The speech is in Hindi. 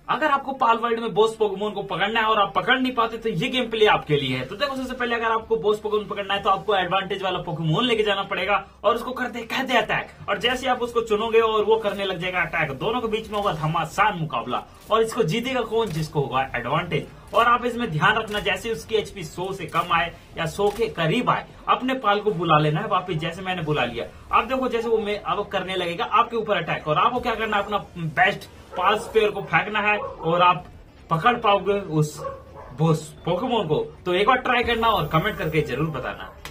अगर आपको पाल वर्ल्ड में बॉस पोकेमोन को पकड़ना है और आप पकड़ नहीं पाते तो ये गेम प्ले आपके लिए है। तो देखो सबसे पहले अगर आपको बॉस पोकेमोन पकड़ना है तो आपको एडवांटेज वाला पोकेमोन लेके जाना पड़ेगा और उसको कहते अटैक, और जैसे आप उसको चुनोगे और वो करने लग जाएगा अटैक, दोनों के बीच में होगा घमासान मुकाबला और इसको जीतेगा कौन, जिसको होगा एडवांटेज। और आप इसमें ध्यान रखना जैसे उसकी एचपी 100 से कम आए या 100 के करीब आए अपने पाल को बुला लेना है वापिस, जैसे मैंने बुला लिया। आप देखो जैसे वो अब करने लगेगा आपके ऊपर अटैक और आपको क्या करना है, अपना बेस्ट पाल स्पेयर को फेंकना है और आप पकड़ पाओगे उस बॉस पोकेमोन को। तो एक बार ट्राई करना और कमेंट करके जरूर बताना।